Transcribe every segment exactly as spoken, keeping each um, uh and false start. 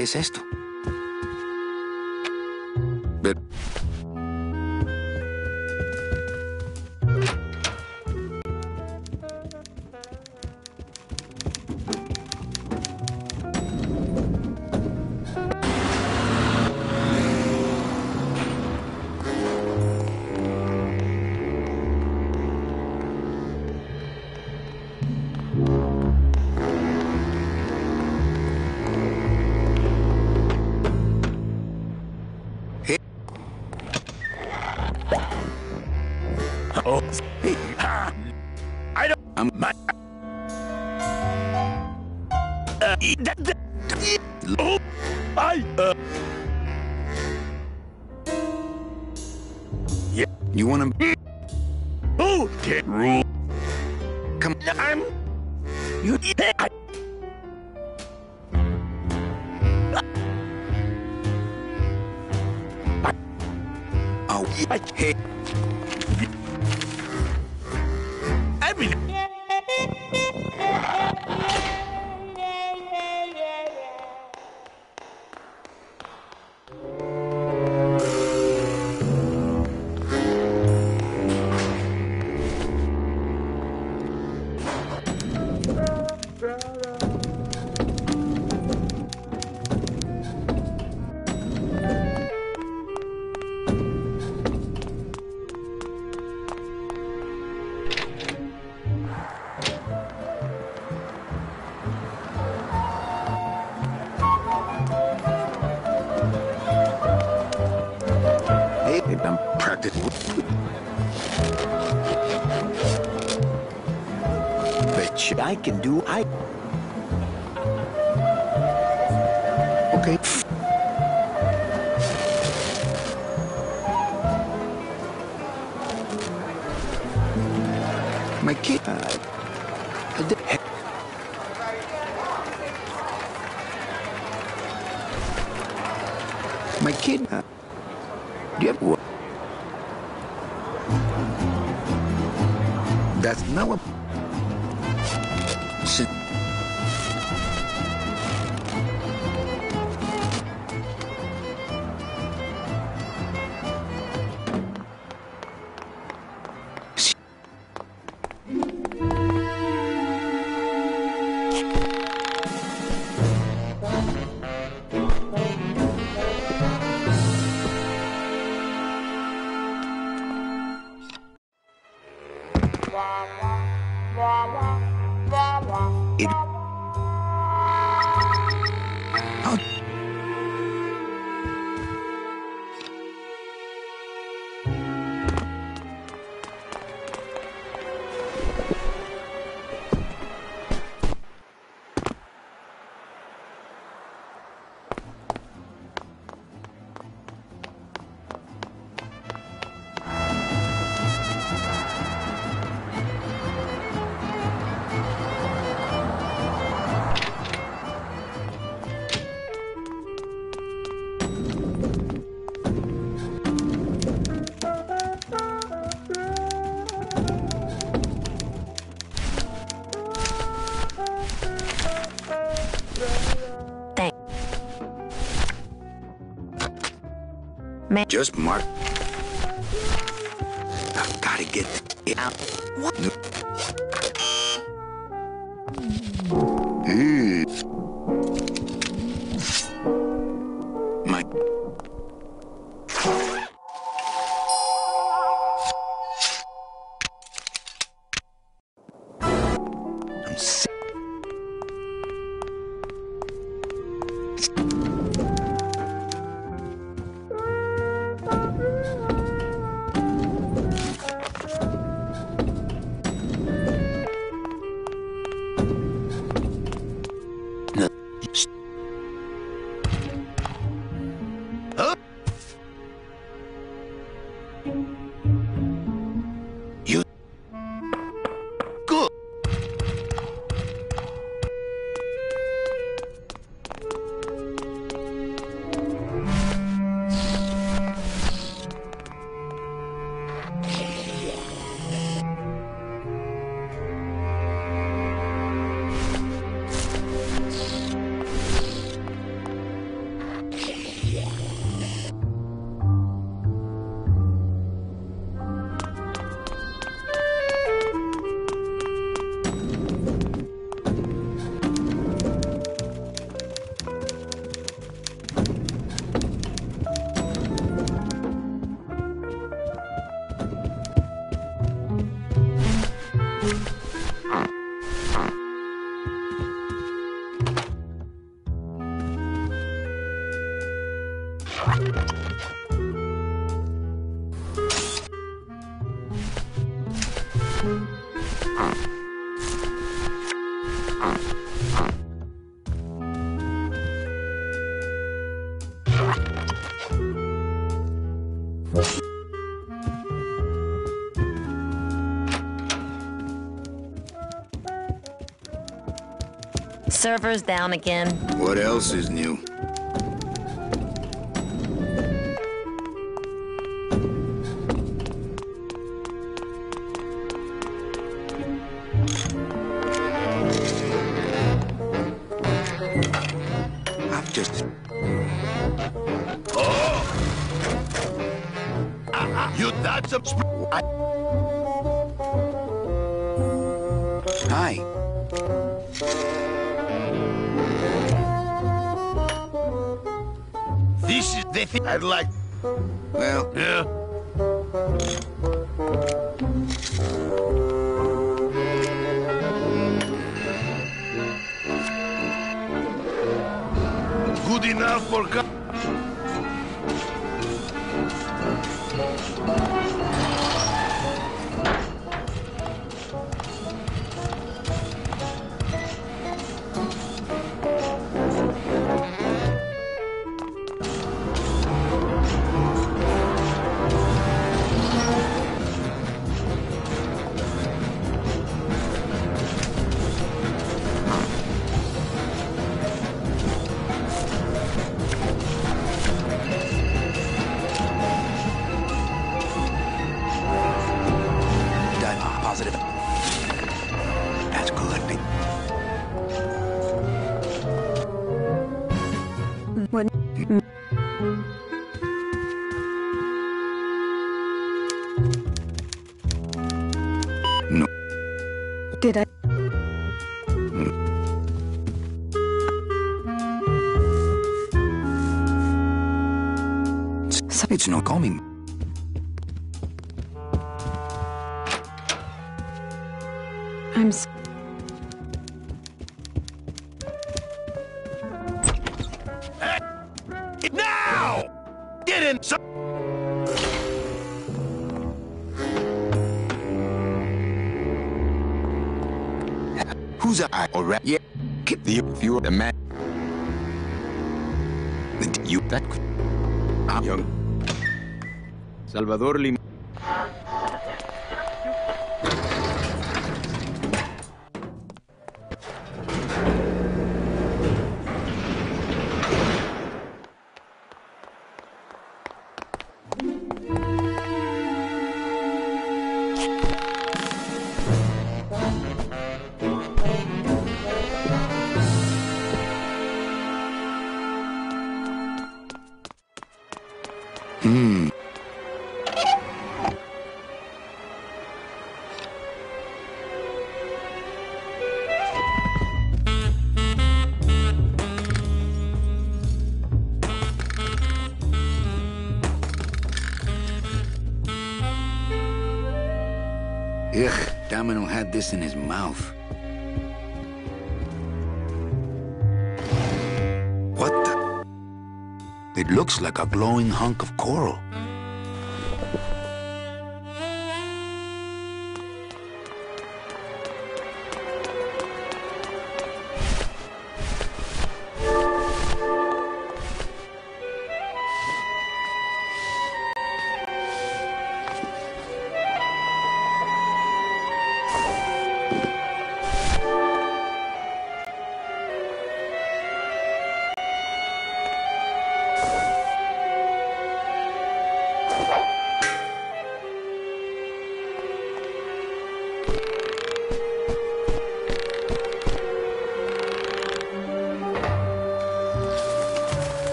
¿Qué es esto? Ver- Hey. Oh, Hey. ah, I don't. I'm My. Uh, that, that, oh, I. Uh, yeah. You wanna Oh, can't rule. come? I'm. You I, Oh, I, hey. I mean. Hey, I'm practicing. Bet you I can do. I. Okay. My kid. Uh, I did- heck. My kid. Uh, do you have what? That's not what. Shit. It. How? Man. Just mark. I've gotta get it out. What? Hey. My. I'm sick. Server's down again. What else is new? I've just... Oh! Ah, you that's a... Hi. This is the thing I'd like. Well, Yeah. Good enough for... co- done. Positive. That's good. What? No. Did I? It's, it's not coming. I'm. S Now! Get in! So Who's I already? Yeah. Keep the you the man. The you that could. I'm young. Salvador Lim. Hmm. Ugh, Domino had this in his mouth. What the? It looks like a glowing hunk of coral.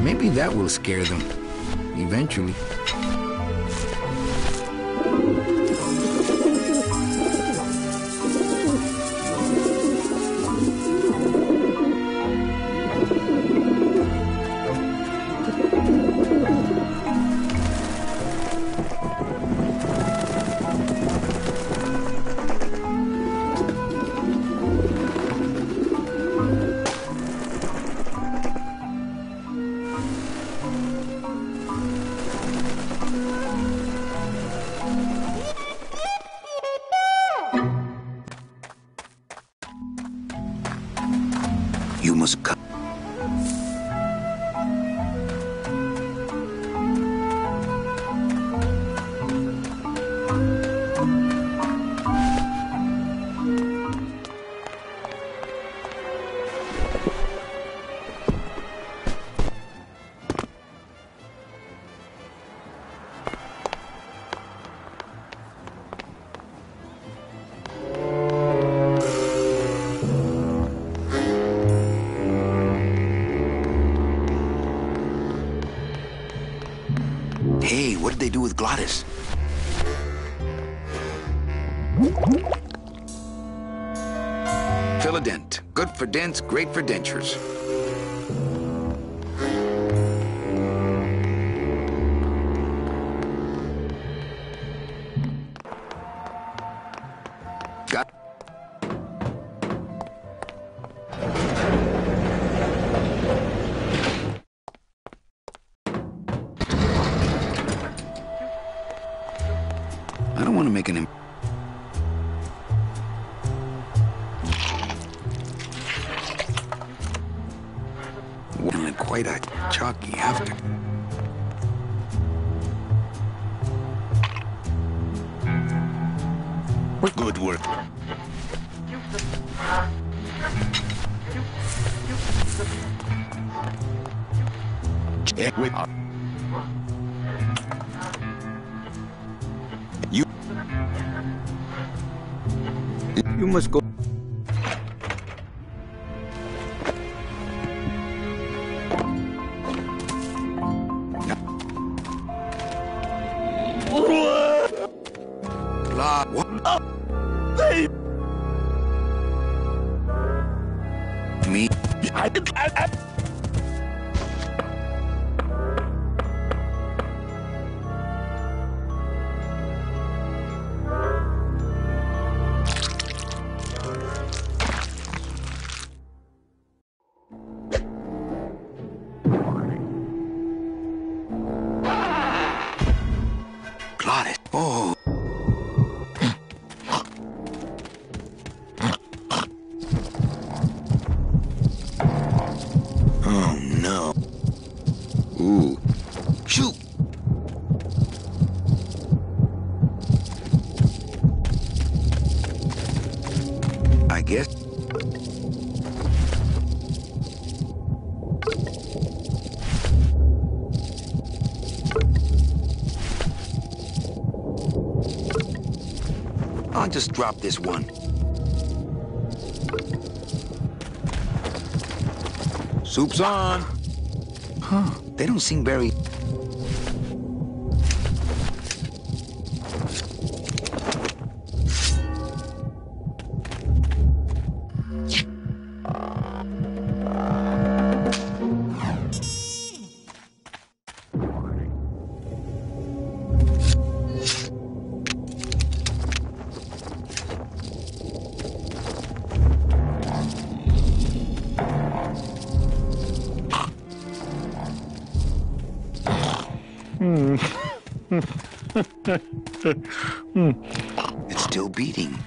Maybe that will scare them. Eventually. You must come. Hey, what did they do with Glottis? Philodent. Good for dents, great for dentures. Got... I don't want to make an imp... Well, quite a chalky after. Good work. Check with you. You must go... Glot... What? Oh, they... Me? I, I, I... Glottis. Oh. Oh, no. Ooh. Shoot! I guess... I'll just drop this one. Soup's on. Huh. They don't seem very... It's still beating.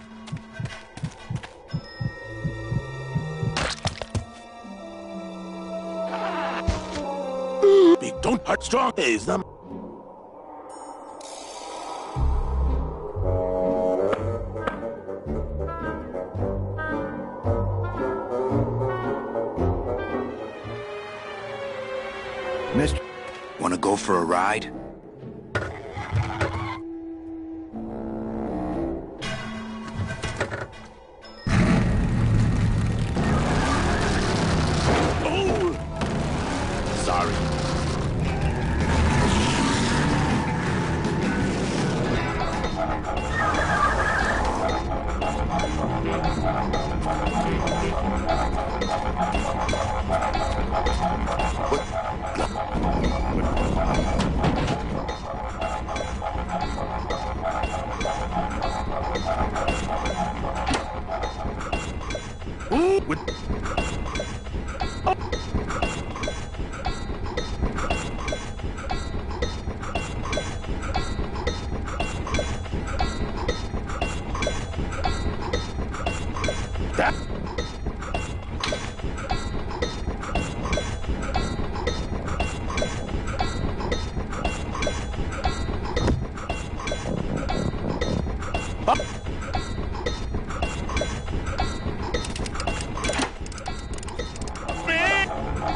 Big, don't hurt strong is them. Mister, wanna go for a ride? Oh! Sorry.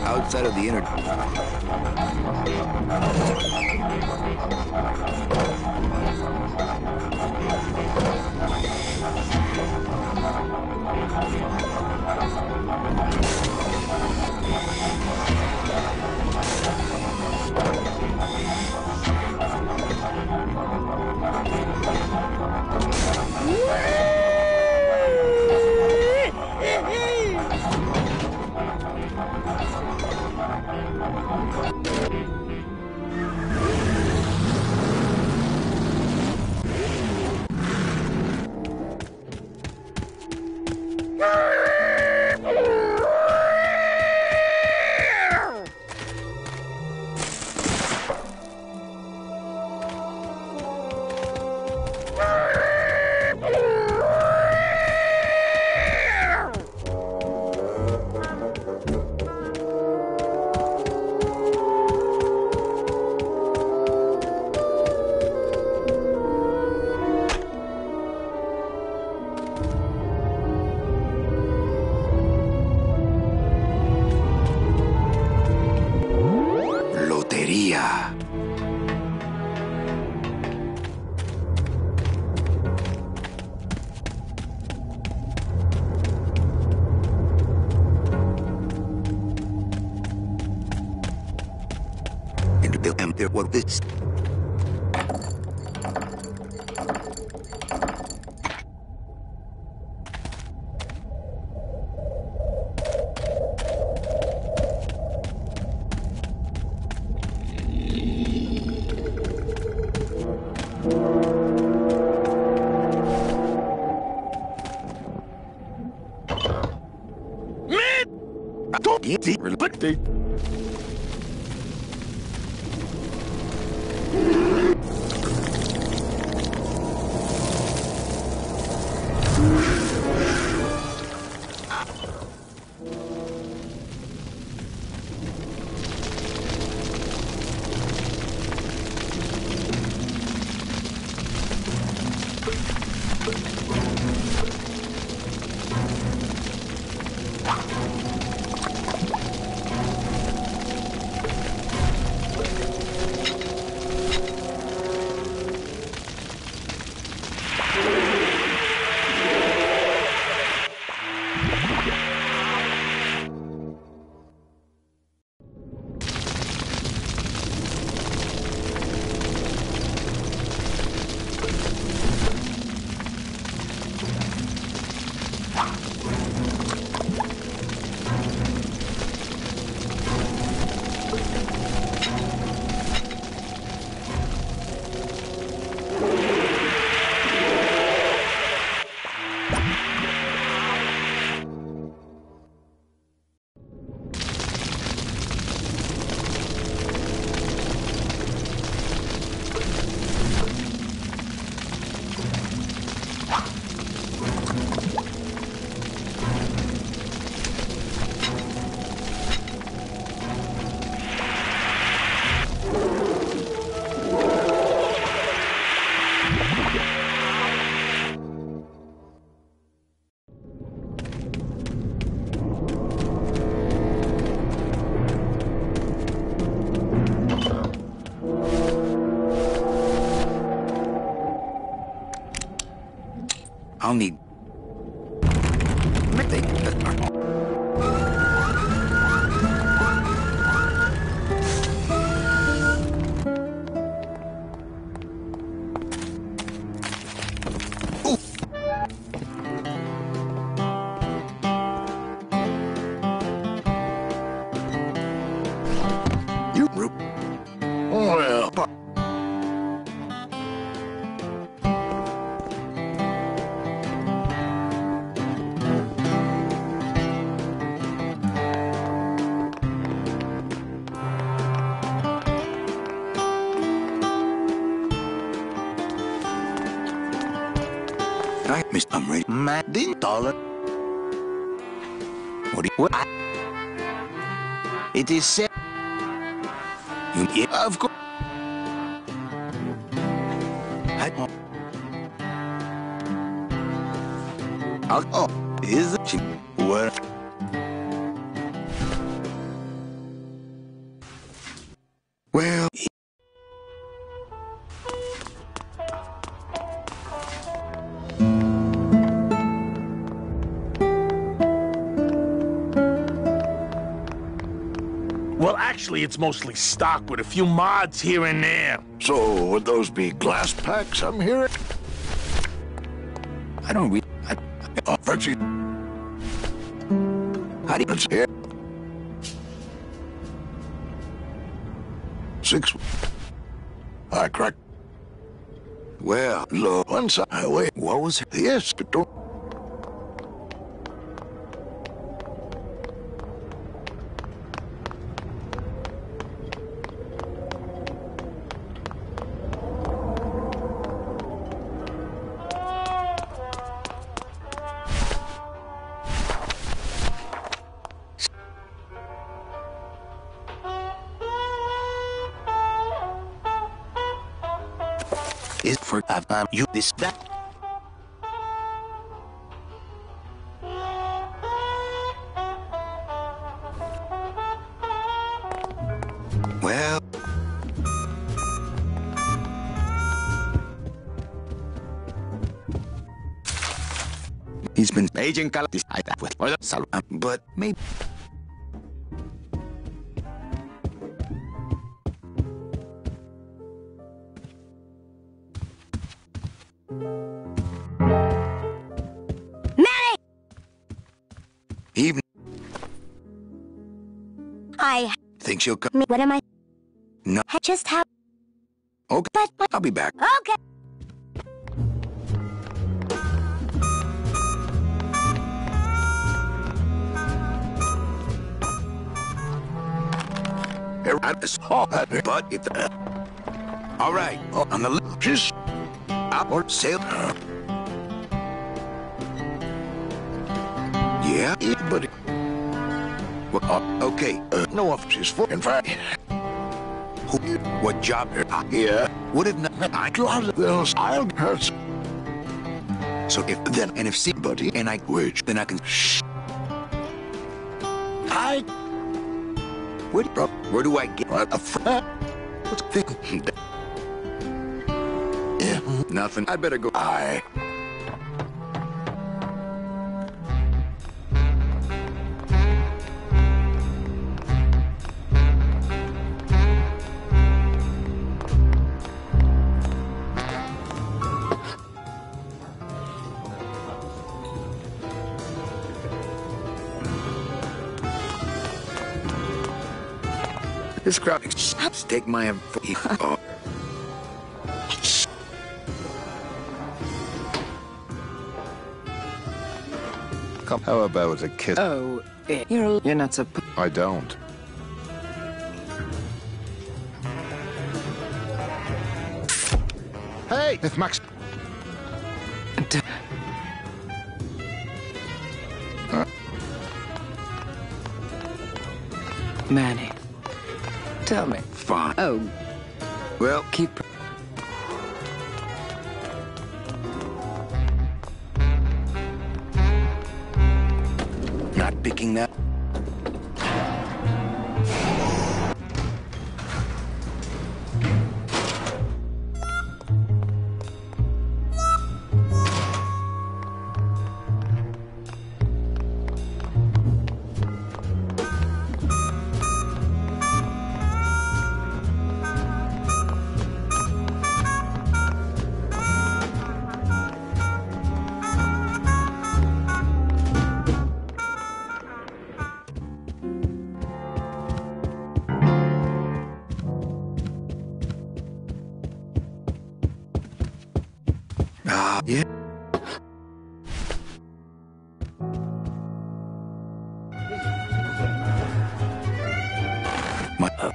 outside of the inner. Lotería. And the and there was this. I don't eat the but they. I'll need. You. Well. I missed. I'm ready. Matt didn't dollar. What do you, what? I, it is said. You, yeah, of course. I, I'll, oh, is it? What? Well, Well, actually, it's mostly stock with a few mods here and there. So, would those be glass packs I'm hearing? I don't read. I, Oh, Frenchie, how do you it's here. Six. I cracked. Well, Low. One side. Highway. what was it? Yes, but don't. Is for um, you this that? Well, he's been aging Calatis I that with other sal, um, but maybe. Manny! Even I... thinks you'll come. Me, what am I... No. I just have... Okay, But, but... I'll be back. Okay. Here, I saw that, but if the, all right, oh, on the left, just out or sail. Yeah, yeah, buddy. Well, uh, okay. Uh, no office for. In fact, Who, what job? Uh, yeah. would have not. I Closet. Those I'll hurt. so if then and if somebody and I which then I can. Shh. I. Where, bro, where do I get? What a friend. What's the thing? Yeah. Nothing. I better go. I. This crowd take my oh. Come, how about a kiss? Oh, eh, you're you're not supposed. I don't. Hey, if Max. Manny, tell me. Fine. Oh, Well, keep. not picking that. Ah, yeah. My, uh,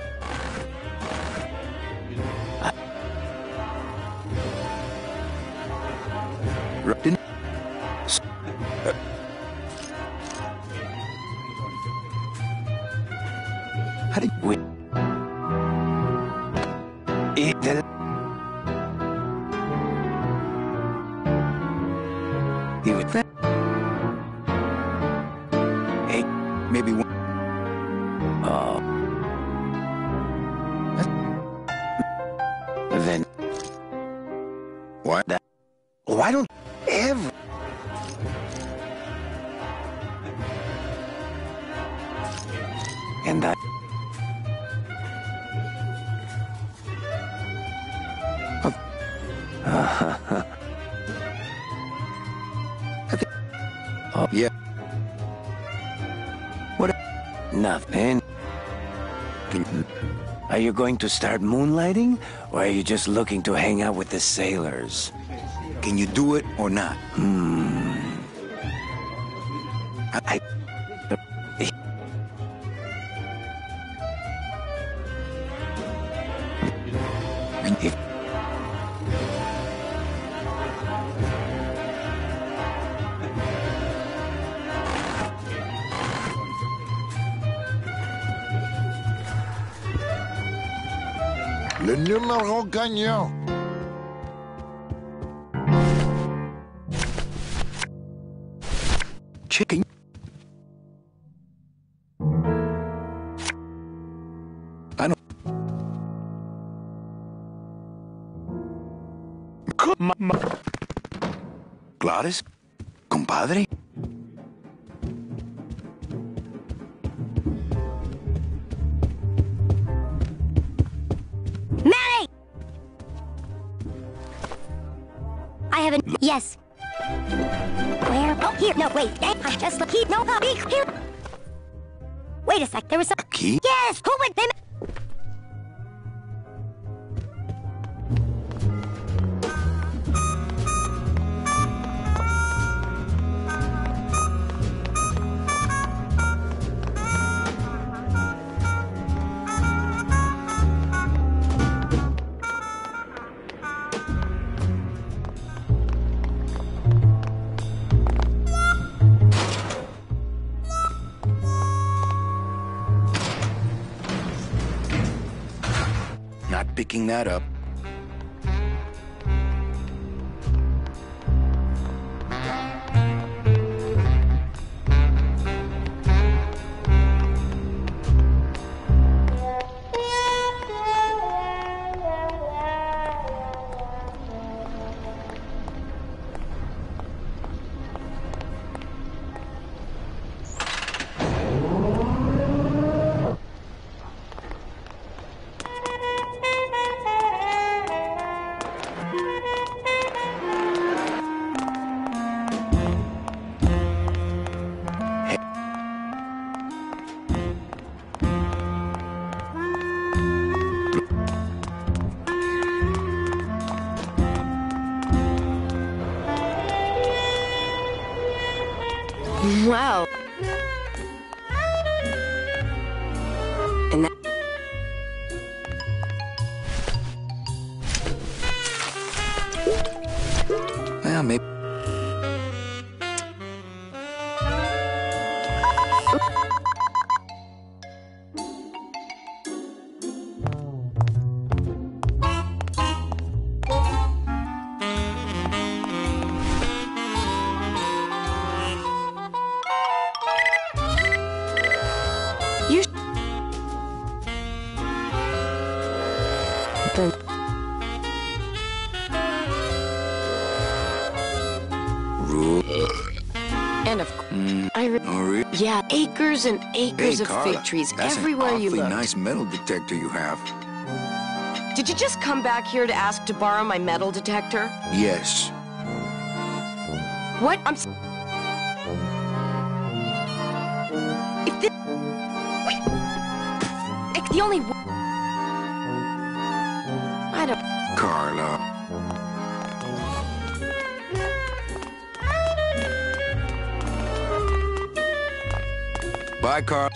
I, Right, didn't- s- uh, how did we? It, that, he would. Hey, maybe one. Uh, Oh, yeah. What? Nothing. Can, are you going to start moonlighting, or are you just looking to hang out with the sailors? Can you do it or not? Hmm. I... If... Le numéro gagnant. Chicken. I don't... Ma ma Gladys? Compadre? Manny! I haven't. Yes. Where? Oh, here. No, wait. I just look. Here. No, uh, here. Wait a sec. There was some. A key? Yes. Who would they? Not picking that up. Wow. And that. Well, maybe. You. Then. Rule. And of course, I. Re Oh, really? yeah, acres and acres Hey, of Carla, fig trees that's everywhere an you awfully look. nice metal detector you have. Did you just come back here to ask to borrow my metal detector? Yes. What? I'm. S if this. It's the only. W I don't. Carla. Bye, Carl.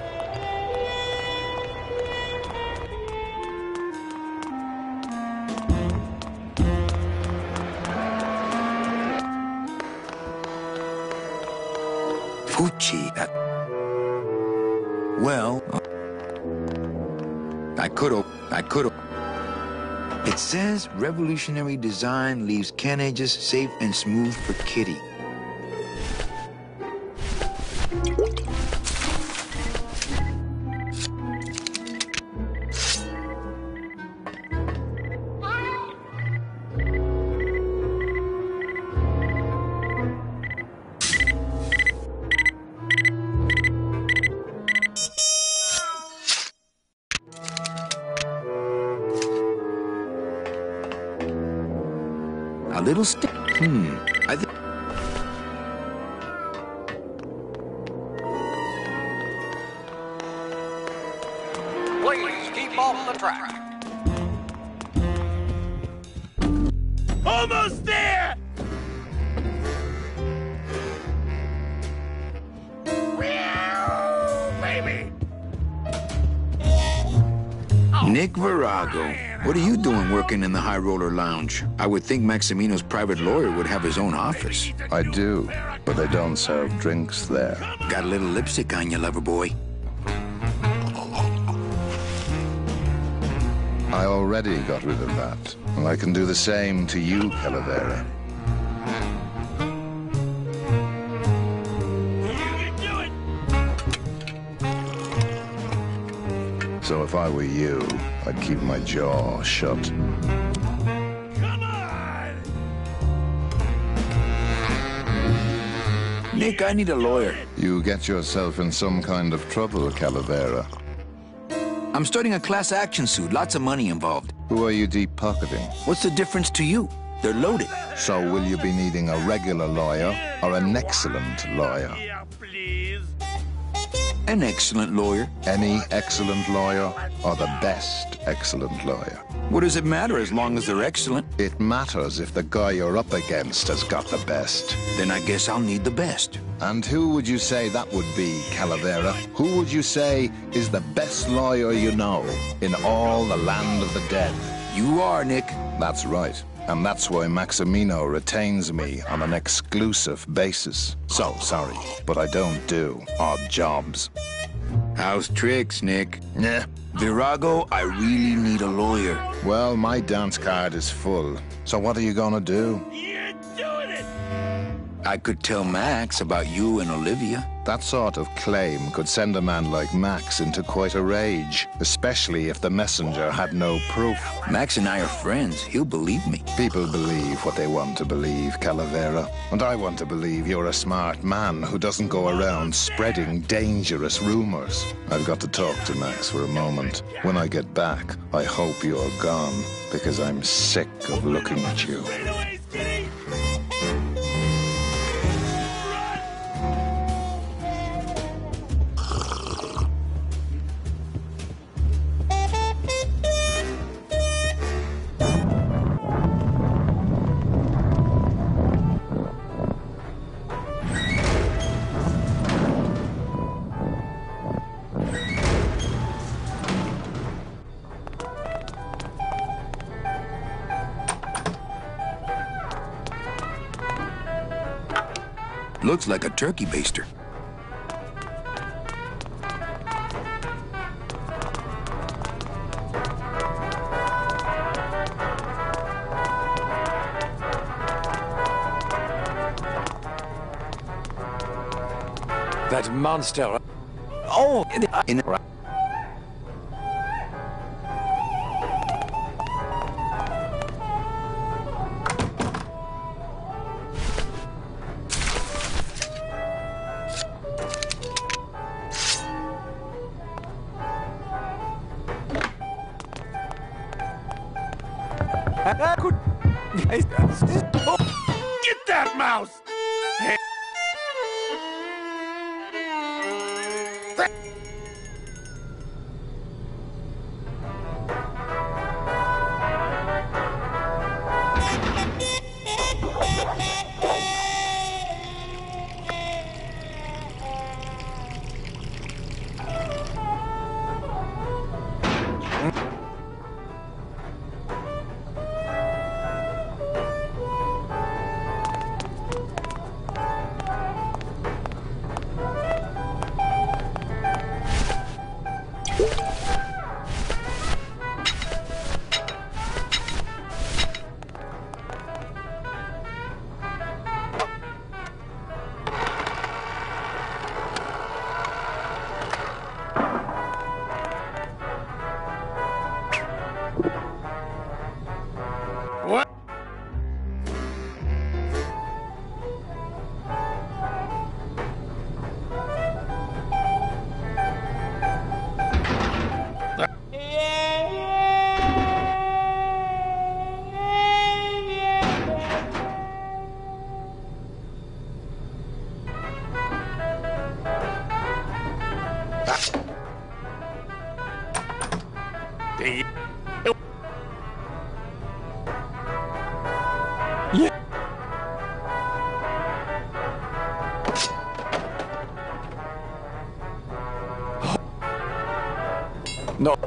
Fucci. That... Well, I could've. I could've. It says revolutionary design leaves carriages safe and smooth for Kitty. A little stick. Hmm. I think. Please keep off the track. Almost there! Meow, baby! Nick Virago. What are you doing working in the High Roller Lounge? I would think Maximino's private lawyer would have his own office. I do, but they don't serve drinks there. Got a little lipstick on you, lover boy. I already got rid of that, and I can do the same to you, Calavera. So if I were you, I'd keep my jaw shut. Come on! Nick, I need a lawyer. You get yourself in some kind of trouble, Calavera. I'm starting a class action suit, lots of money involved. Who are you deep-pocketing? What's the difference to you? They're loaded. So will you be needing a regular lawyer or an excellent lawyer? Yeah, please. An excellent lawyer. Any excellent lawyer or the best excellent lawyer? What does it matter as long as they're excellent? It matters if the guy you're up against has got the best. Then I guess I'll need the best. And who would you say that would be, Calavera? Who would you say is the best lawyer you know in all the land of the dead? You are, Nick. That's right. And that's why Maximino retains me on an exclusive basis. So sorry, but I don't do odd jobs. How's tricks, Nick? Yeah. Virago, I really need a lawyer. Well, my dance card is full. So what are you gonna do? You're doing it! I could tell Max about you and Olivia. That sort of claim could send a man like Max into quite a rage, especially if the messenger had no proof. Max and I are friends. He'll believe me. People believe what they want to believe, Calavera. And I want to believe you're a smart man who doesn't go around spreading dangerous rumors. I've got to talk to Max for a moment. When I get back, I hope you're gone, because I'm sick of looking at you. Straight away, Skinny! Looks like a turkey baster. That monster. Oh, in, in Get that mouse! Hey. They... No.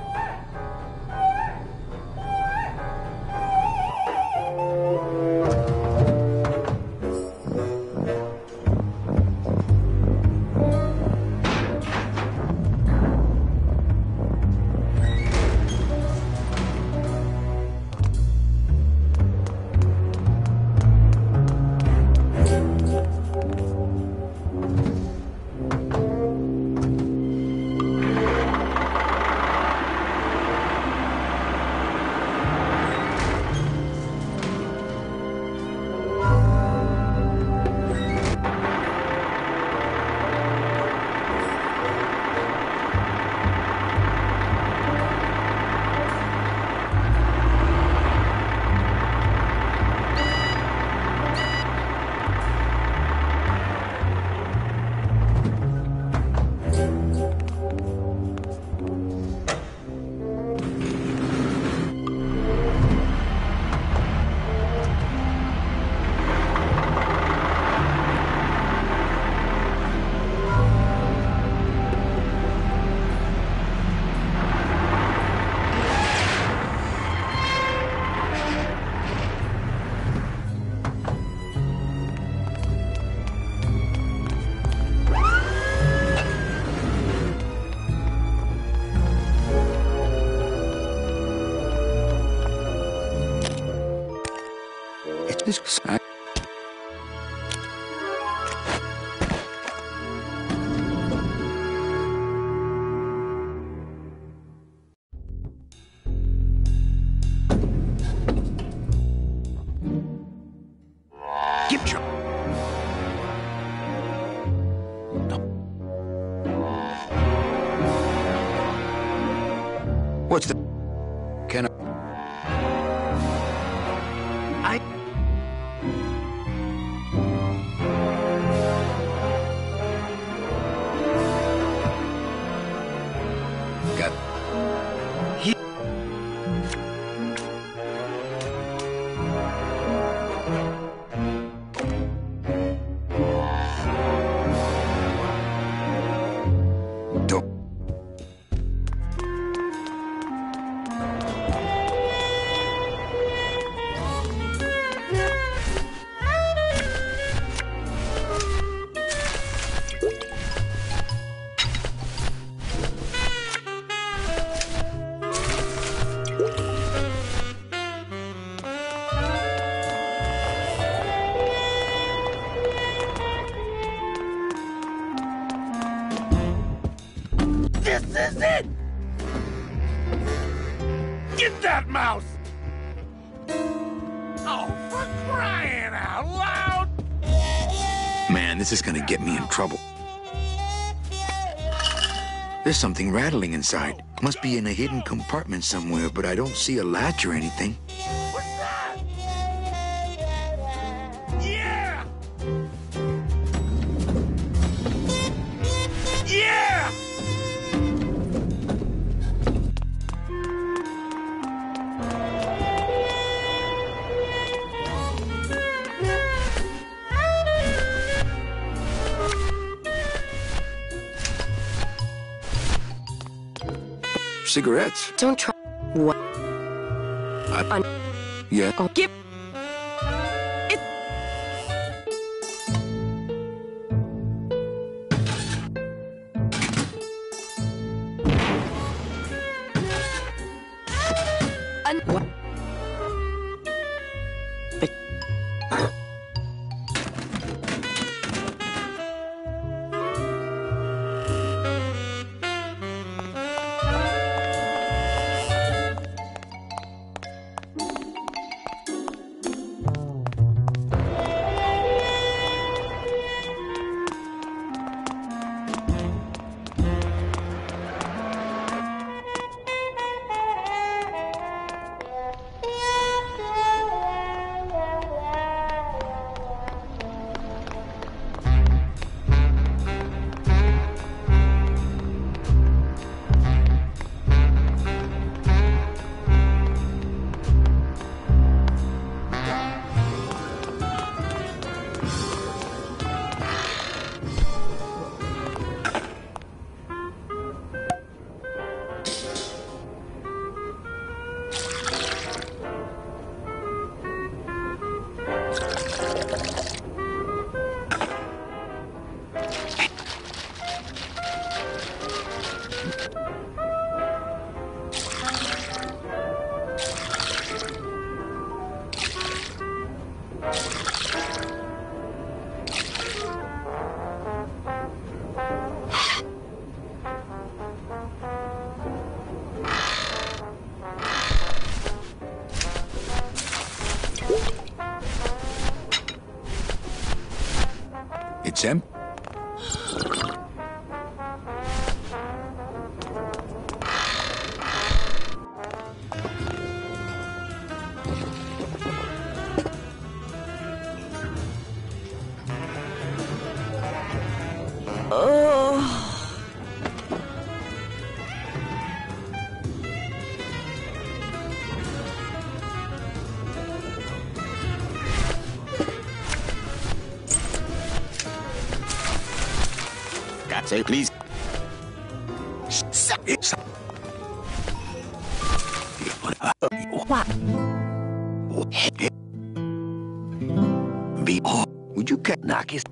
This... I... Give your... What's the... Can I... I... Got... He... Don't... This is it! Get that mouse! Oh, for crying out loud! Man, this is gonna get me in trouble. There's something rattling inside. Must be in a hidden compartment somewhere, but I don't see a latch or anything. What's that? Yeah! Yeah! Cigarettes? Don't try. What? I... Yeah? Oh, give. It. An what? But. It's empty. Say, please. What? Be oh, Would you cat knock his.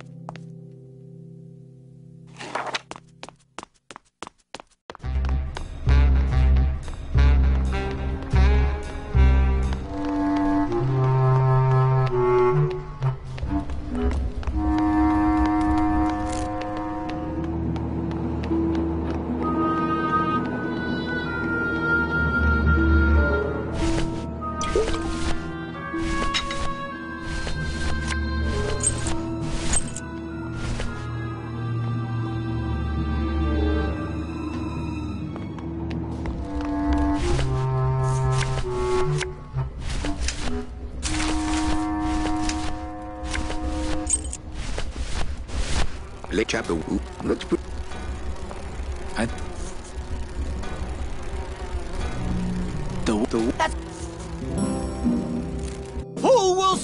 Lake chapter. Ooh, looks pretty. I. The the. That's... Who will?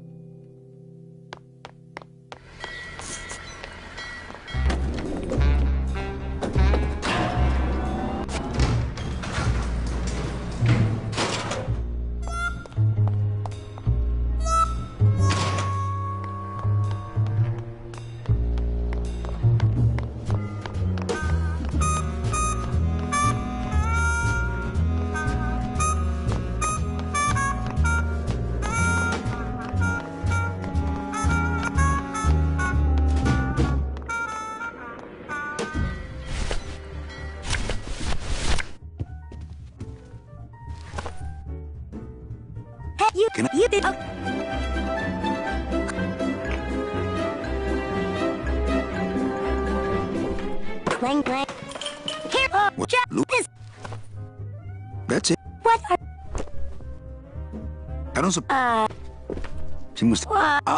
You, Can I- you did. Oh. Clang, clang. Here, oh, What? Jack, Look. this. That's it. What are... I don't suppose. Uh, She must. what? Uh,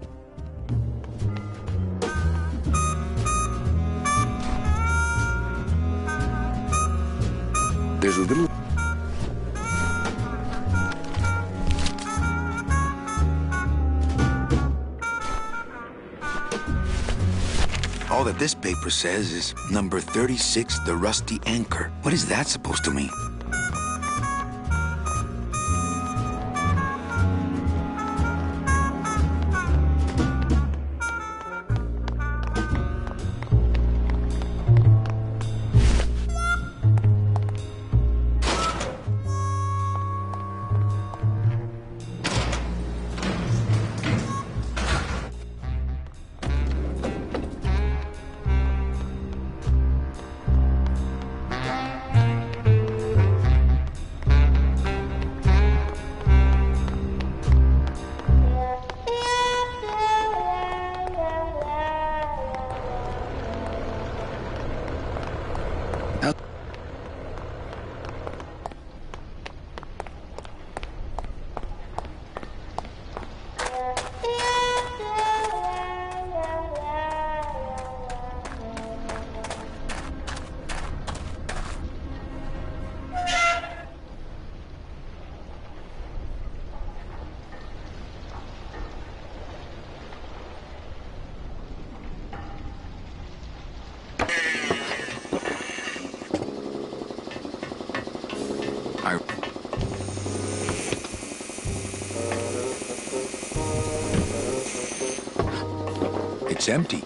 there's a little. All that this paper says is number thirty-six, the Rusty Anchor. What is that supposed to mean? I... It's empty.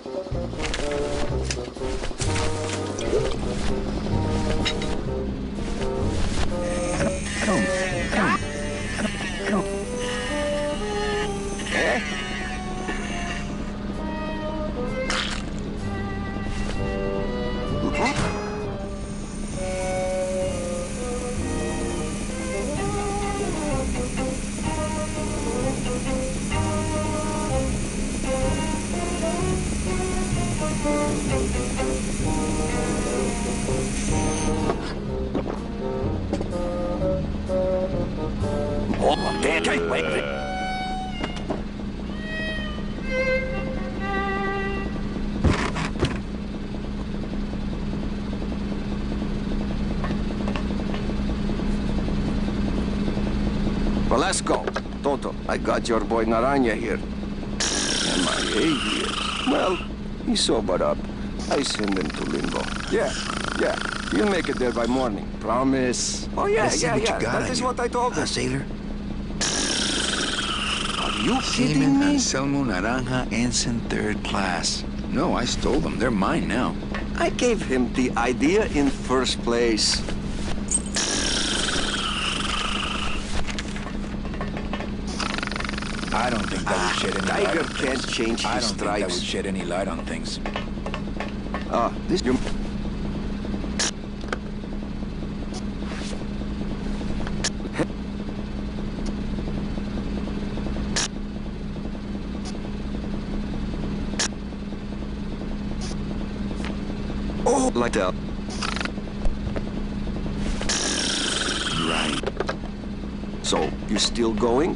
I don't... I don't... I don't... I don't... I don't... Eh? okay, wait. Well, let's go. Toto, I got your boy Naranja here. M I A here. Well, he sobered up. I send him to Limbo. Yeah, yeah. You'll make it there by morning. Promise. Oh, yeah, Let's see yeah, what yeah. you got That on is you, what I told huh, him. sailor? Are you kidding Seaman me? Anselmo Naranja, ensign third class. No, I stole them. They're mine now. I gave him the idea in first place. I don't think that would shed any light Tiger on can't things. change I his don't think that would stripes. shed any light on things. Ah, this... You... Oh, like that. Right. So, you still going?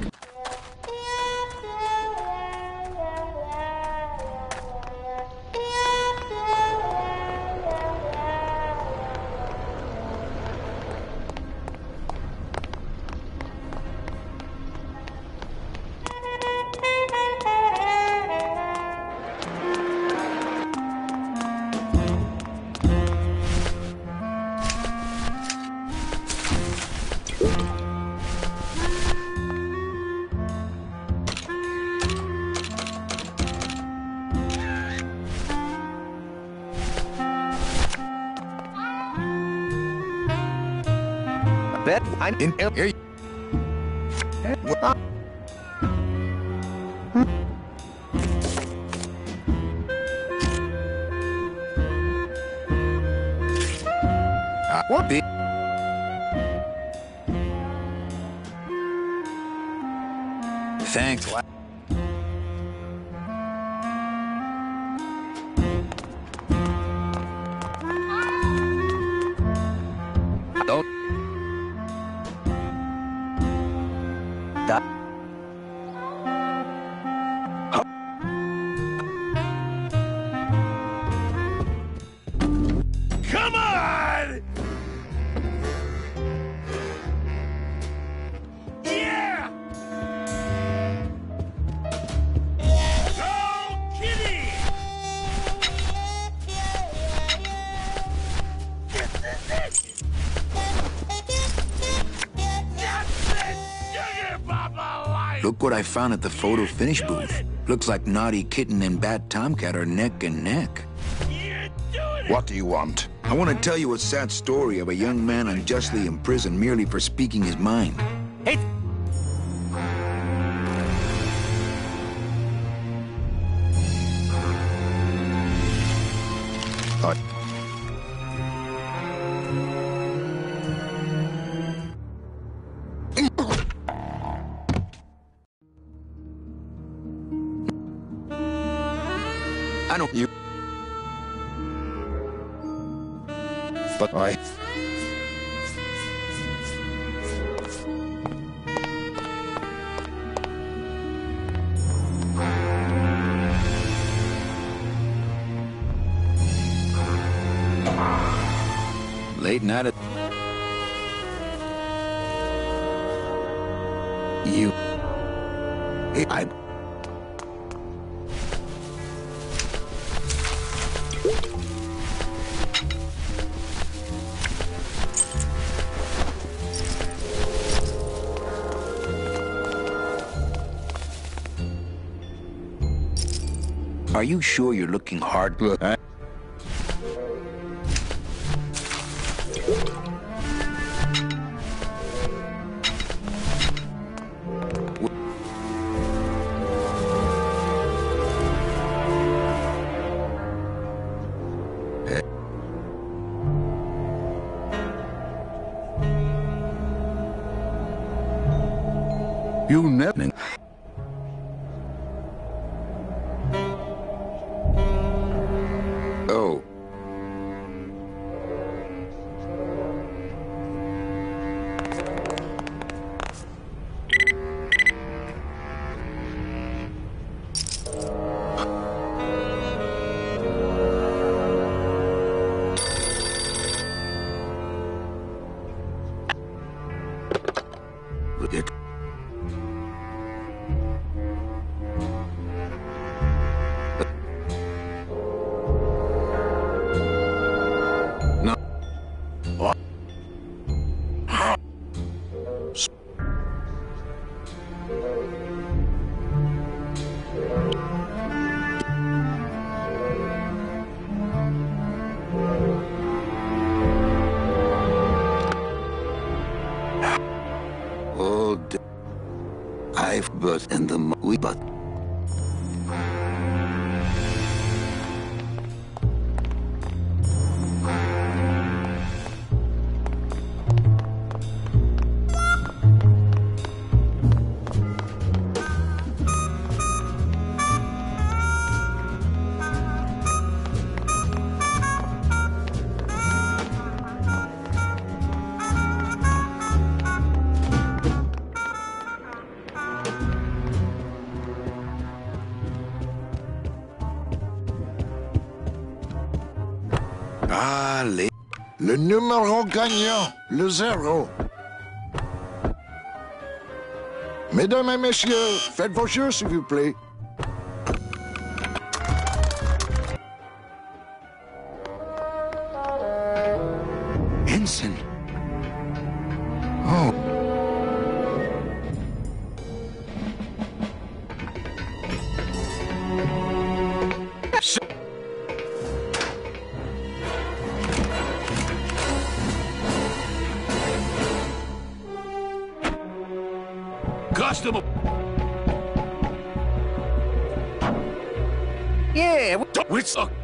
Bet I'm in here. What the? Thanks. Don't. That. Come on! Yeah! Go, Kitty! This is it! That's it! Sugar Papa life! Look what I found at the photo finish booth. Looks like Naughty Kitten and Bat Tomcat are neck and neck. You're doing it! What do you want? I want to tell you a sad story of a young man unjustly imprisoned merely for speaking his mind. Hey! I... I don't... You... But I... Late night at... You... I... Are you sure you're looking hard? Look, I... You never... Oh. It. No. What? Oh, d- I've but in the mo- we but. Allez. Le numéro gagnant, le zéro. Mesdames et messieurs, faites vos jeux, s'il vous plaît. Ensign. Oh. Custom. Yeah, Which uh,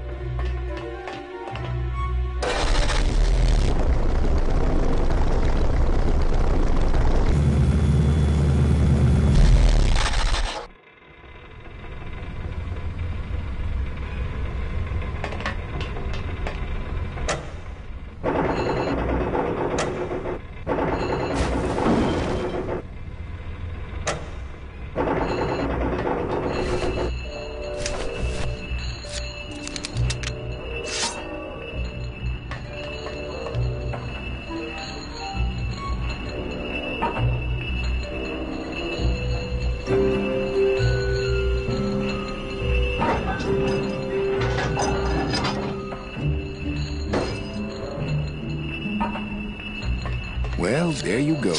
Well, there you go.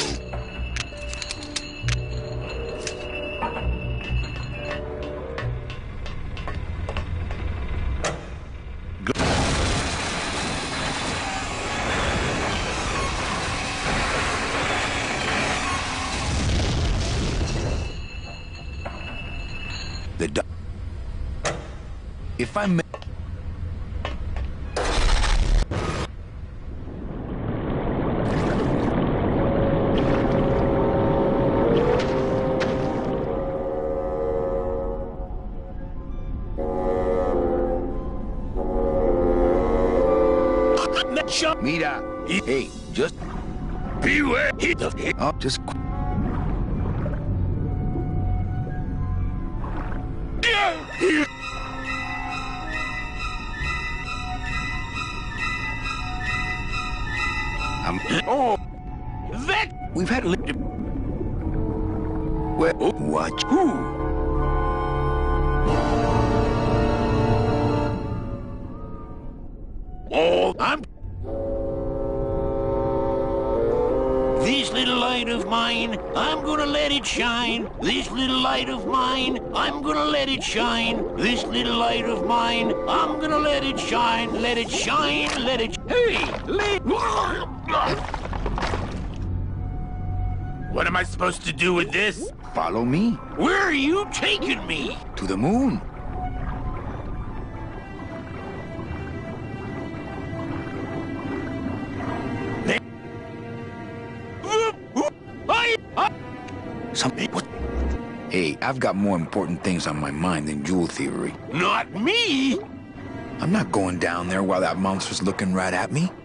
The do- If I may. Mira, hey, just beware. oh, just. I'm. Oh, that. We've had. Li- well, oh, watch who? Oh, I'm. This little light of mine, I'm gonna let it shine. This little light of mine, I'm gonna let it shine. This little light of mine, I'm gonna let it shine. Let it shine, let it. Hey, let. What am I supposed to do with this? Follow me Where are you taking me? to the moon. I, I, Something. What? Hey, I've got more important things on my mind than jewel theory. not me. I'm not going down there while that monster's looking right at me.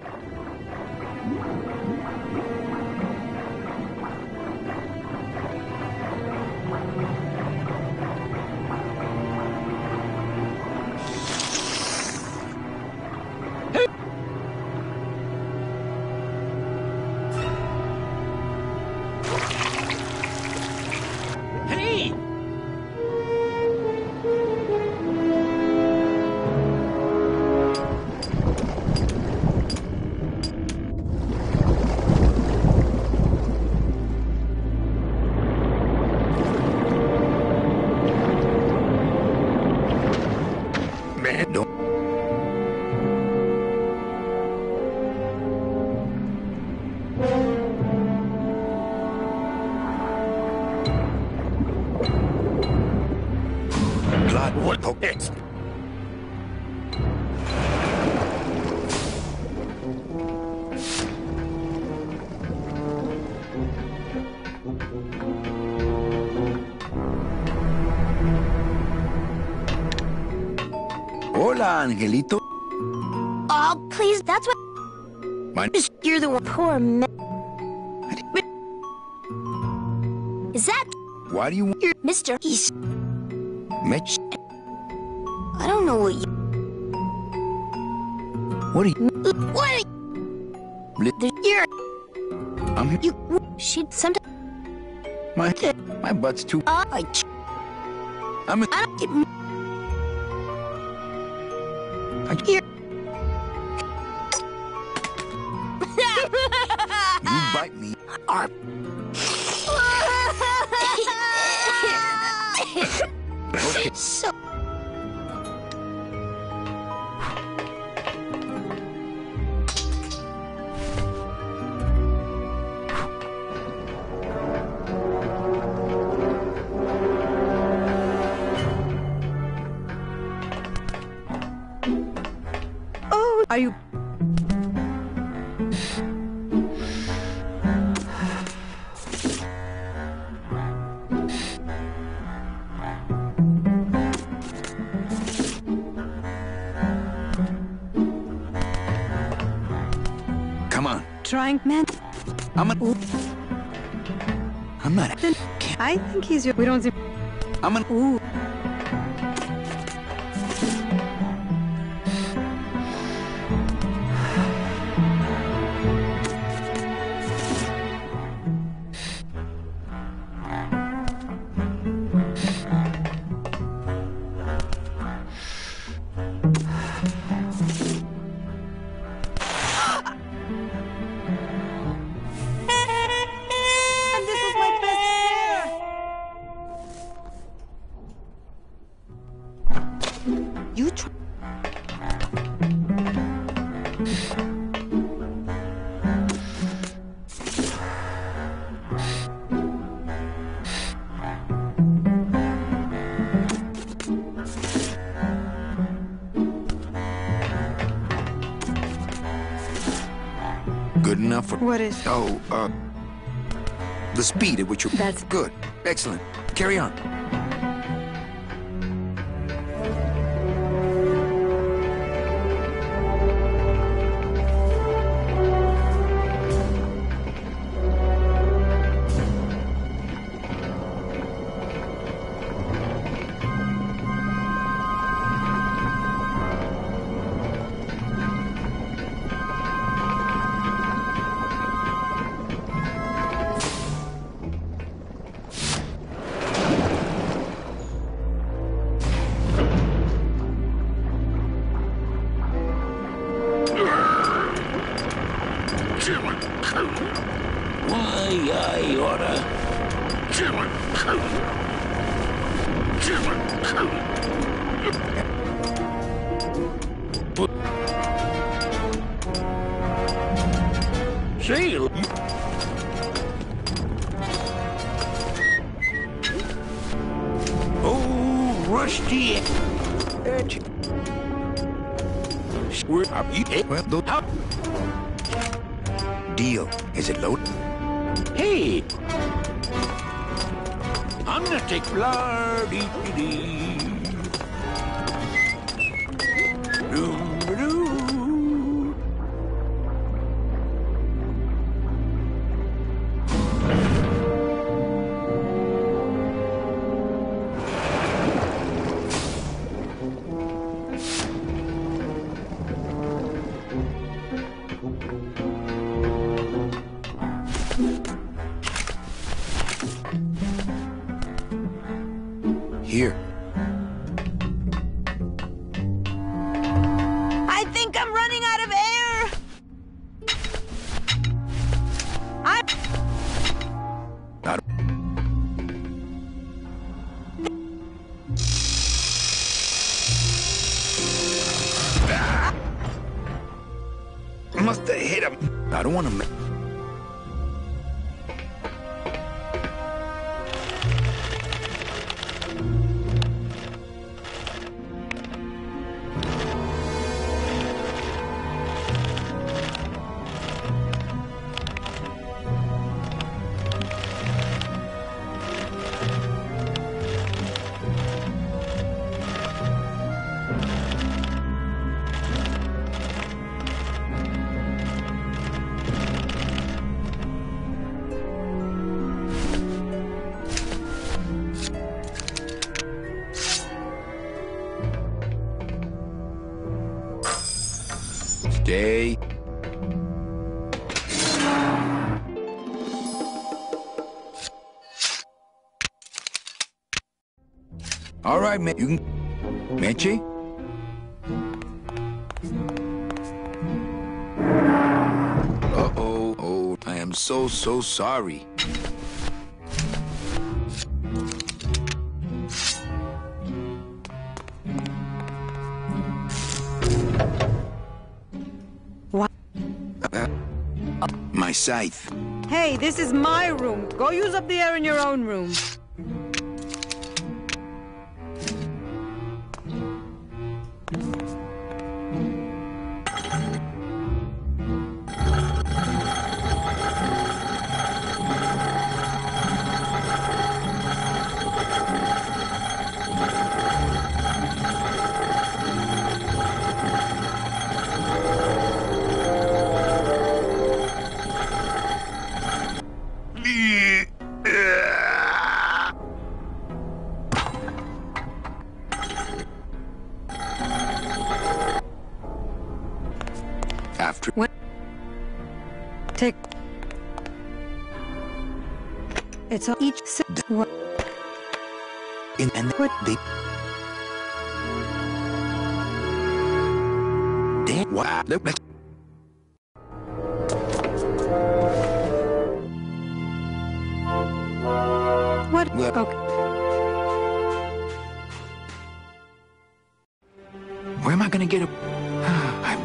What? Okay. Hola, Angelito. Oh, please, that's what... My... You're the one. Poor man. Is that... Why do you want... You're Mister He's... Mitch? I don't know what you... What are you... What are you... The... You're... I'm here. You... She'd sometimes... My... My butt's too... Uh, I... I'm... I don't get... I... Here... You bite me. Arp. Okay. So... Oh, are you... Come on. trying, man? I'm a... I'm not... I think he's your... We don't see... I'm an... Ooh. You try. Good enough for... What is... Oh, uh... the speed at which you... That's... Good. Excellent. Carry on. Why, I oughta... Sail. Oh, Rusty. Edge. Where are you? Well, the... Deal. Is it loaded? Hey! I'm gonna take blah-dee-dee-dee. Doo-doo. Here. I think I'm running out of air! I... Not... Ah! Must have hit him. I don't want to... Stay. All right, man. You can... Meche? Uh-oh. Oh, I am so, so sorry. What? Uh, uh, my scythe. Hey, this is my room. Go use up the air in your own room. After... What? Take... It's all each... What? In and what they... They... What? Look, let's... What? Well, okay. Where am I gonna get a... I'm...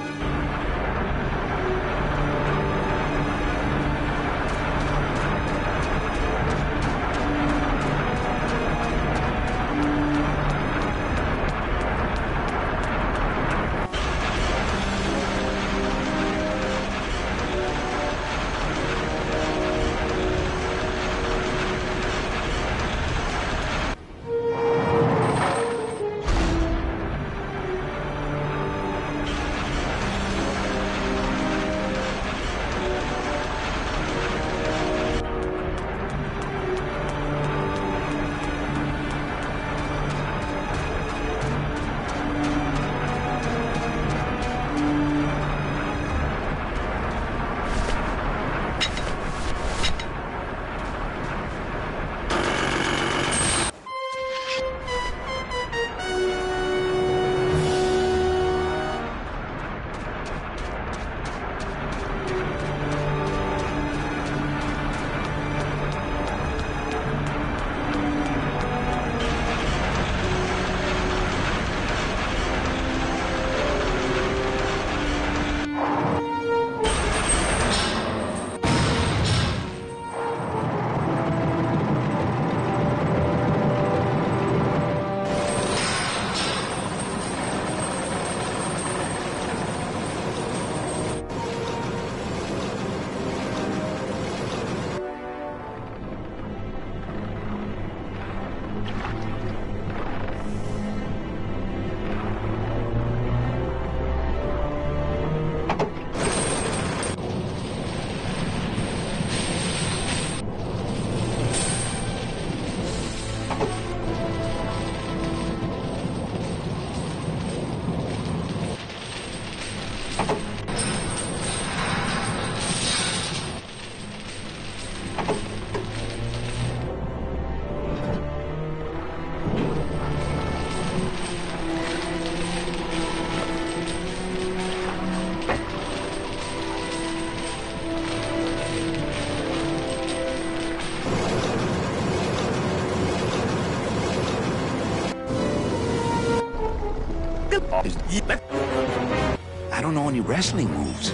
I don't know any wrestling moves.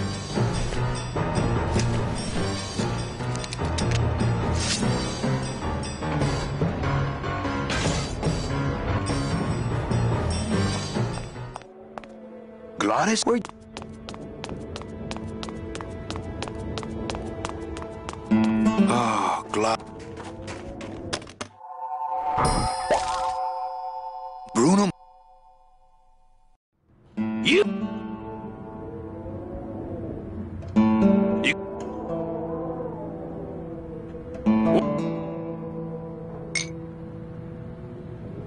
Glottis? Where... Oh, Glot... Bruno... You... You...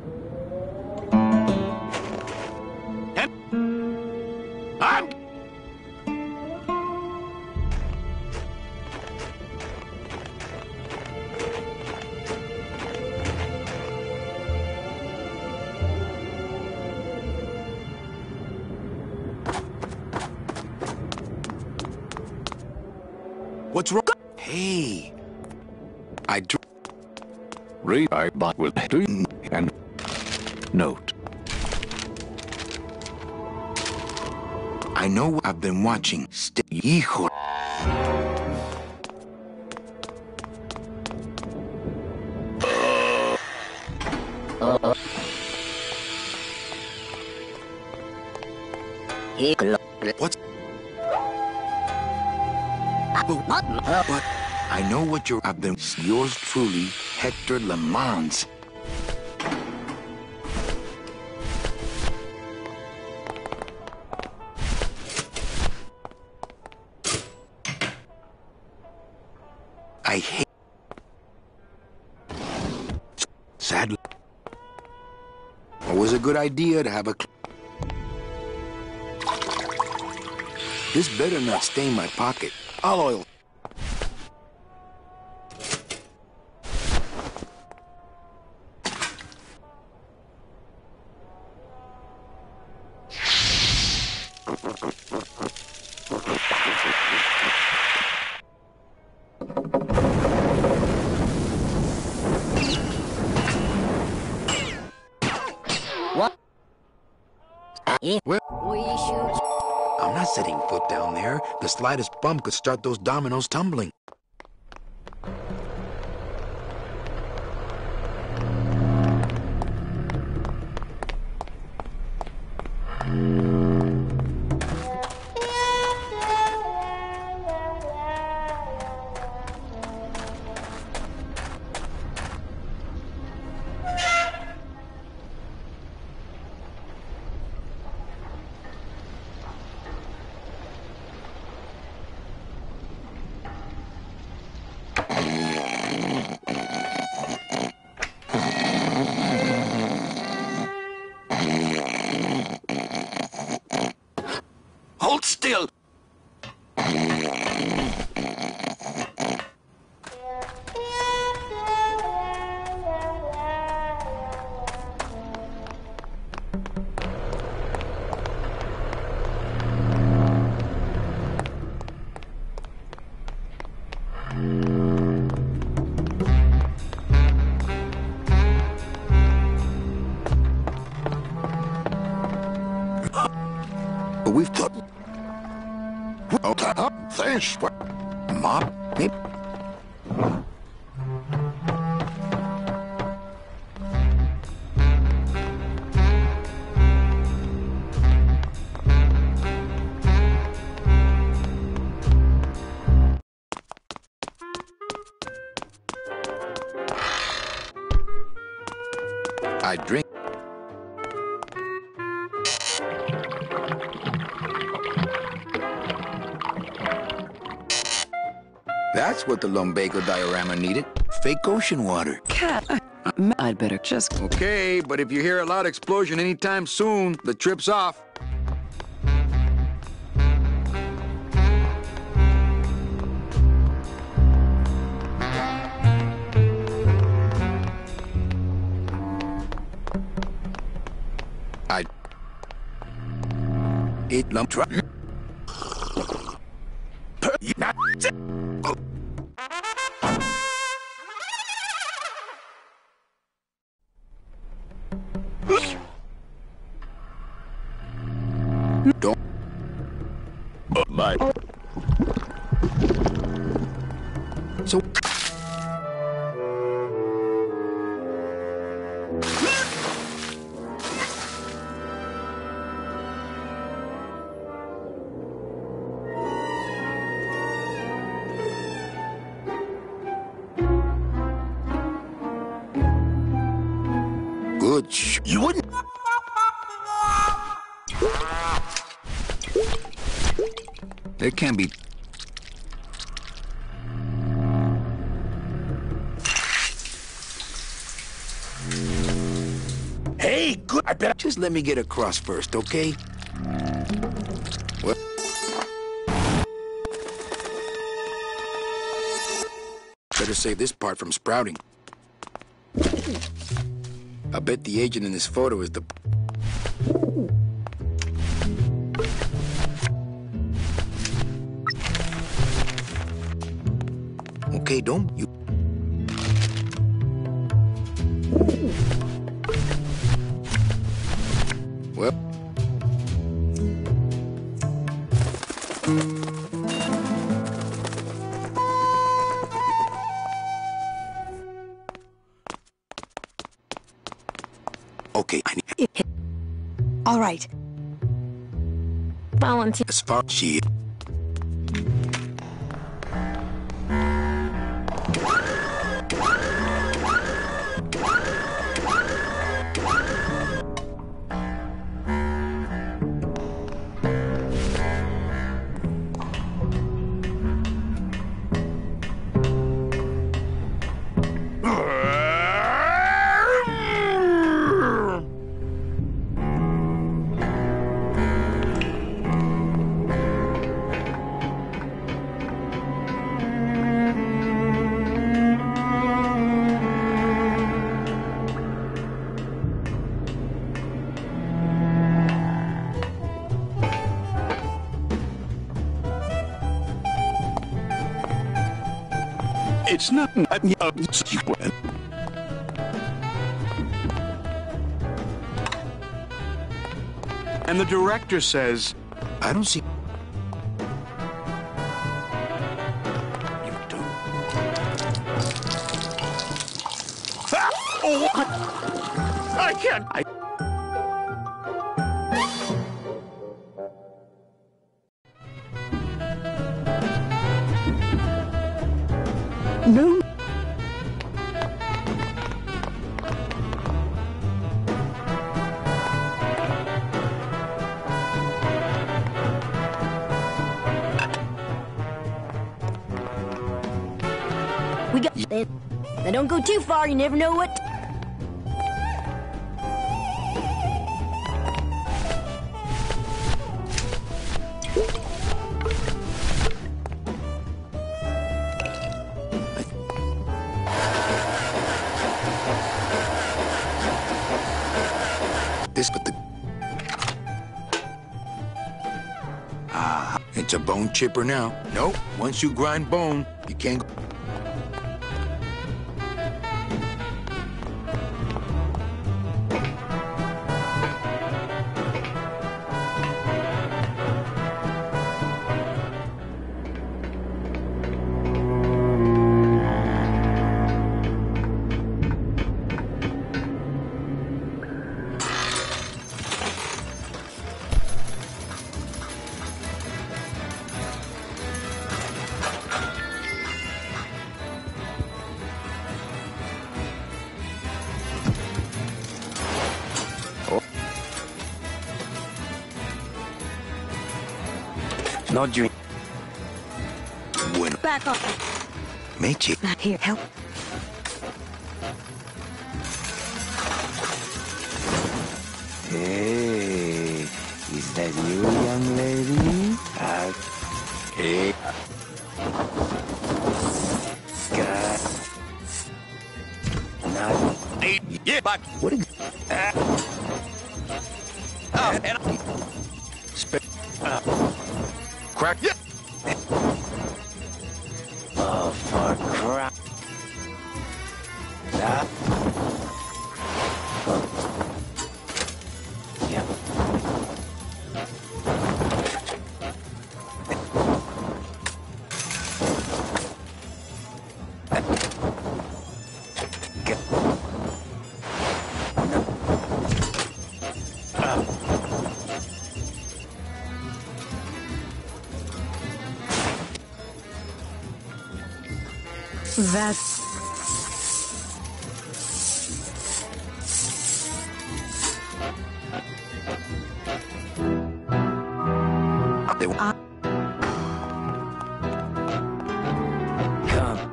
I'm... Okay. I dr- Read I bought with do and note. I know I've been watching. St- Hijo. What's... But I know what you're... I've been... Yours truly, Hector Lemans. I hate... Sadly... It was a good idea to have a... This better not stain my pocket. I'll oil. What? Well, We should... I'm not setting foot down there. The slightest bump could start those dominoes tumbling. Hold still! But we've thought... Oh, thanks. Mom? Maybe... I drink. That's what the lumbago diorama needed. Fake ocean water. Cat, I, I'd better just... Okay, but if you hear a loud explosion anytime soon, the trip's off. I... It lump truck. Don't. Bye. So. Good. Sh you wouldn't. There can be. Hey, good. I bet. Just let me get across first, okay? What? Better save this part from sprouting. I bet the agent in this photo is the... Okay, don't you... Well... Okay, I need... All right. Volunteer. As far as she... It's not... Uh, and the director says... I don't see... You do. Ah! Oh, what? I can't... I... No. We got... They, they don't go too far, you never know what... This, but the... Ah, it's a bone chipper now. Nope, once you grind bone, you can't... No drink. Bueno. Back off. Meche. Not here. Help. Hey, is that you, young lady? Uh, hey. God. Not. Hey, yeah, but What is... uh, oh, and Spe... Uh, crack... yeah. Oh, for crap. That. Yeah. That's... They... Uh, Come.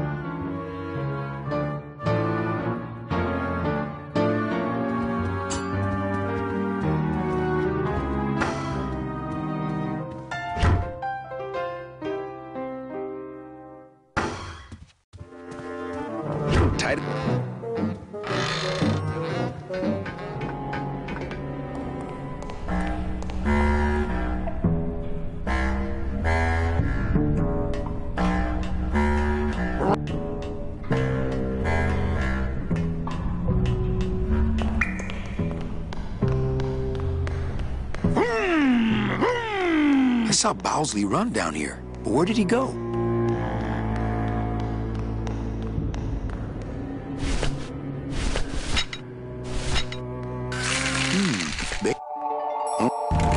Tight... saw Bowsley run down here. But where did he go? Hmm. They... Oh.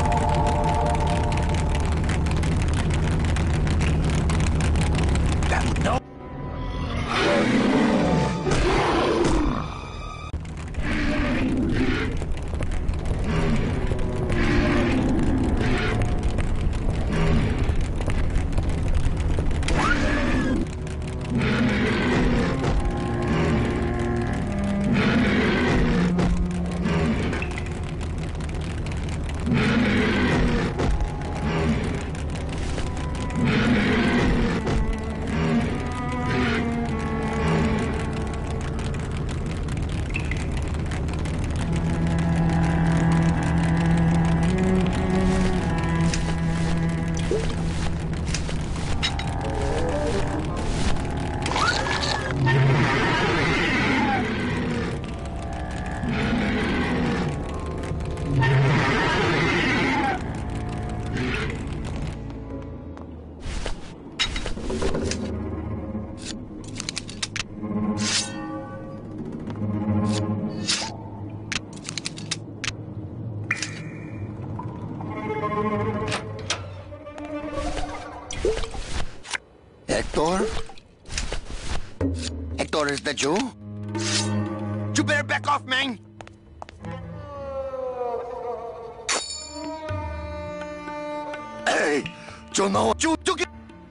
That... No. Hector? Hector, is that you? You better back off, man! Hey! You know what you took it?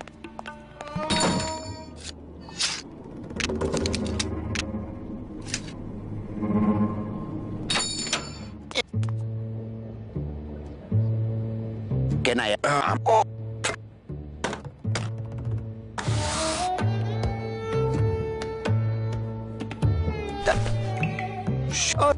Can I... Uh, oh. Shut.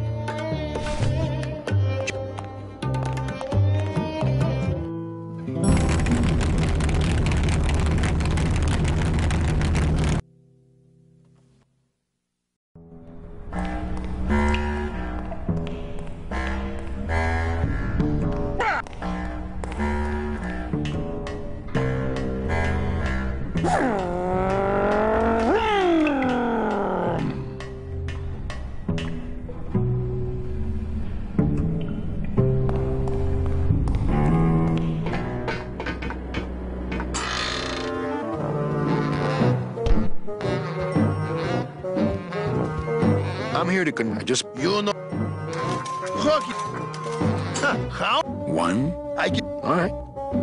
I'm here to con- I just... You know... Rocky! How? One? I get... All right.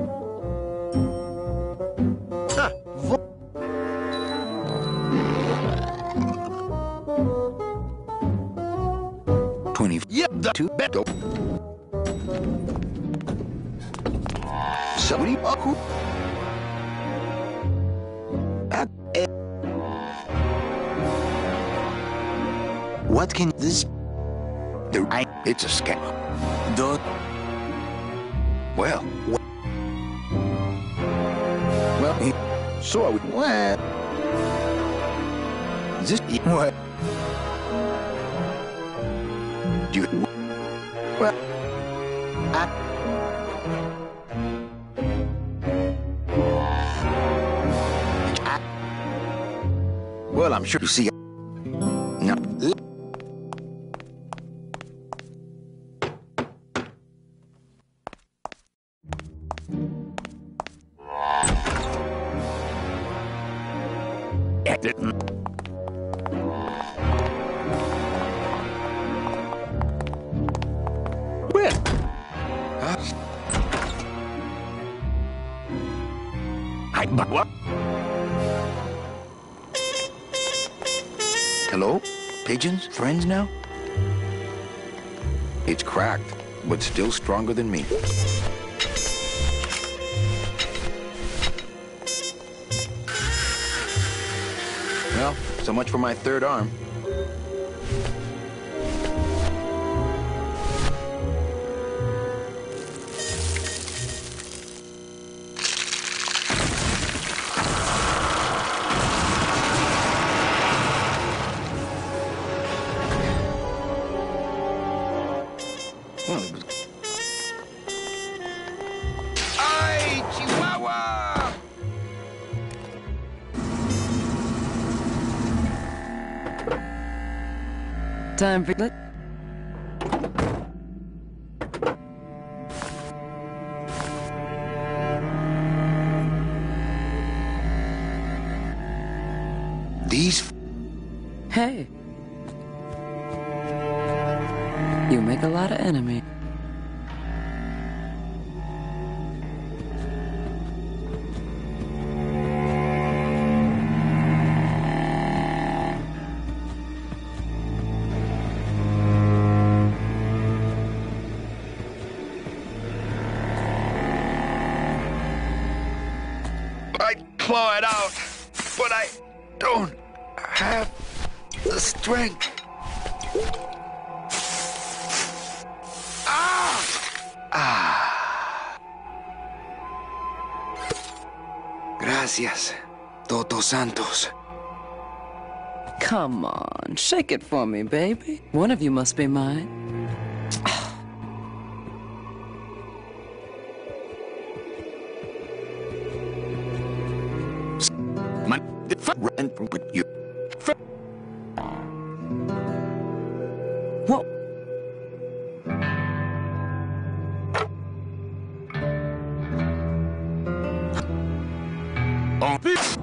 Ha! Twenty... Yeah, the two bet. Somebody... Who? What can this... The... I... It's a scam. Don't... Well... Well, he... So I would... What? This... What? You... Well... I... I... Well, I'm sure you see... No... Where? Huh? I but what? Hello? Pigeons? Friends now? It's cracked, but still stronger than me. Well, so much for my third arm. Well, it was... I Time for it. These... Hey. You make a lot of enemies. I'd claw it out, but I don't have the strength. Ah! Ah. Gracias, Toto Santos. Come on, shake it for me, baby. One of you must be mine. My friend with you. What? Oh, this.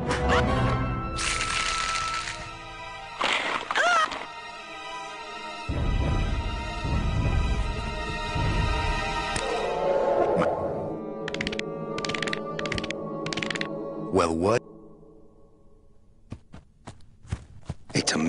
Well, what? It's a...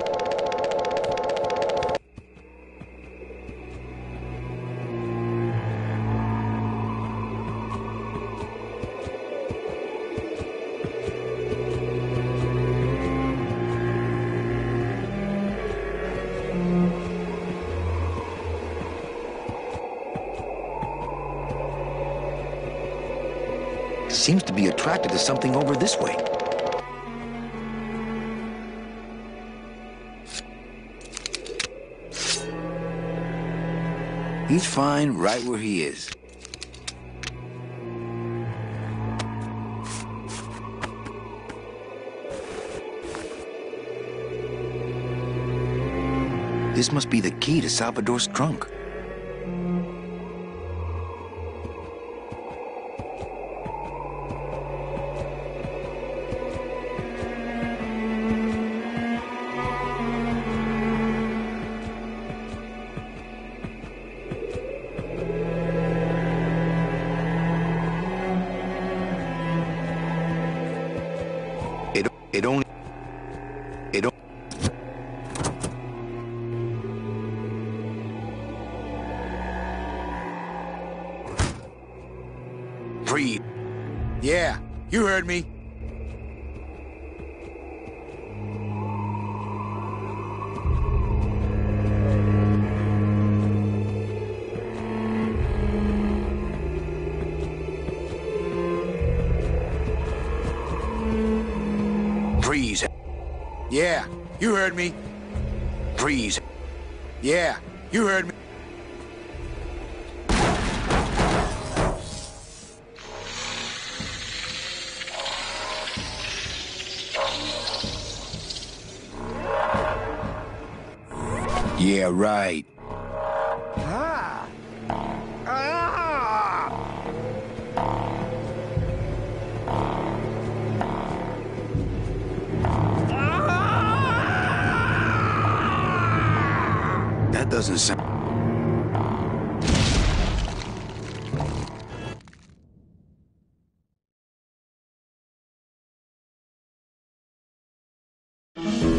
Seems to be attracted to something over this way. He's fine right where he is. This must be the key to Salvador's trunk. It, it only... It only... Breathe. Yeah, you heard me. Freeze. Yeah, you heard me. Freeze. Yeah, you heard me. Yeah, right. Ah. Ah. That doesn't sound... Mm-hmm.